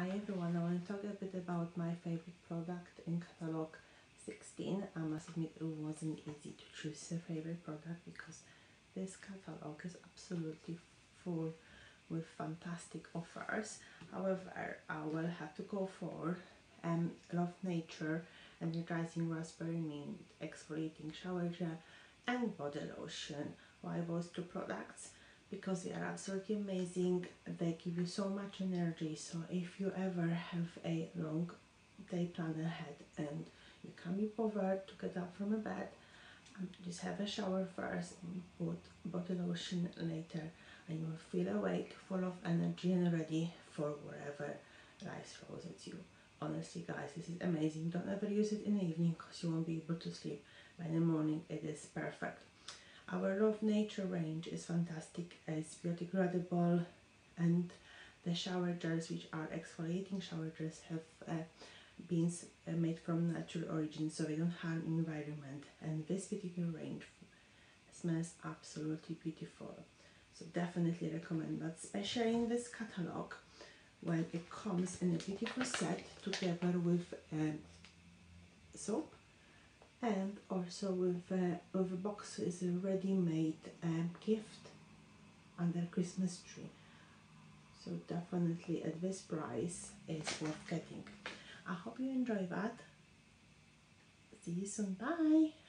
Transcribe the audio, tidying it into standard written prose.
Hi everyone, I want to talk a bit about my favorite product in catalogue 16. I must admit it wasn't easy to choose a favorite product because this catalogue is absolutely full with fantastic offers. However, I will have to go for Love Nature Energizing Raspberry Mint Exfoliating Shower Gel and Body Lotion. Why those two products? Because they are absolutely amazing. They give you so much energy. So if you ever have a long day plan ahead and you can't be bothered to get up from a bed, just have a shower first and put body lotion later, and you will feel awake, full of energy and ready for wherever life throws at you. Honestly guys, this is amazing. Don't ever use it in the evening because you won't be able to sleep. By the morning it is perfect. Our Love Nature range is fantastic. It's biodegradable, and the shower gels, which are exfoliating shower gels, have been made from natural origin, so they don't harm environment. And this particular range smells absolutely beautiful. So definitely recommend that, especially in this catalog when it comes in a beautiful set together with soap. And also with a box is a ready-made gift under Christmas tree. So definitely at this price it's worth getting. I hope you enjoy that. See you soon. Bye.